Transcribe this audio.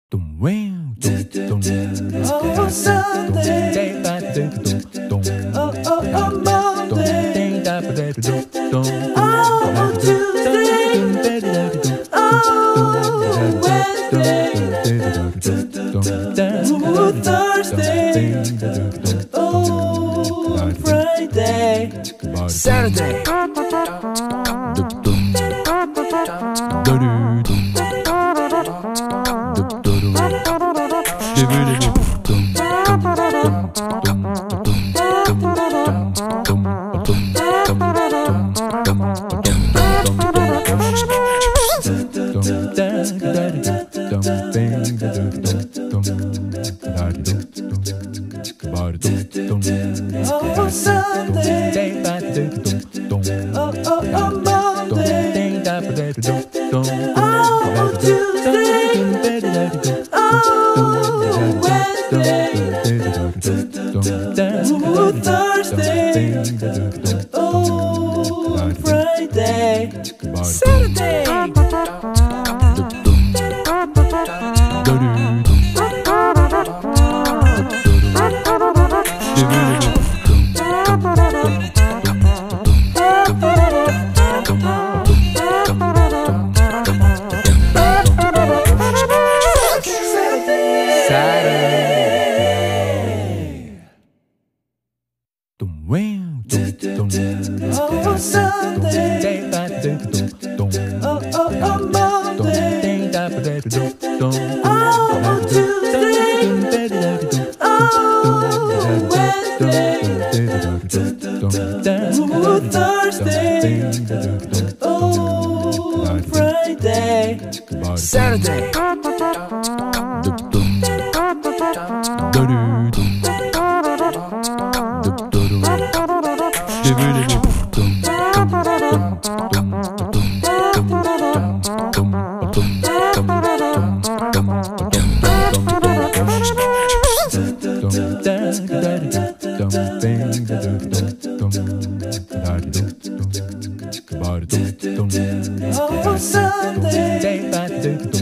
Oh, Sunday. Oh, Monday. Oh, Tuesday. Oh, Wednesday. Oh, Thursday. Oh, Friday. Saturday. Oh, Sunday. Oh, Monday. Oh, Tuesday. Oh, Wednesday. Oh, Thursday. Oh, Friday. Saturday. Oh, Sunday. Oh, Monday. Oh, Tuesday. Oh, Wednesday. Oh, Thursday. Oh, Friday. Saturday. Oh, Sunday.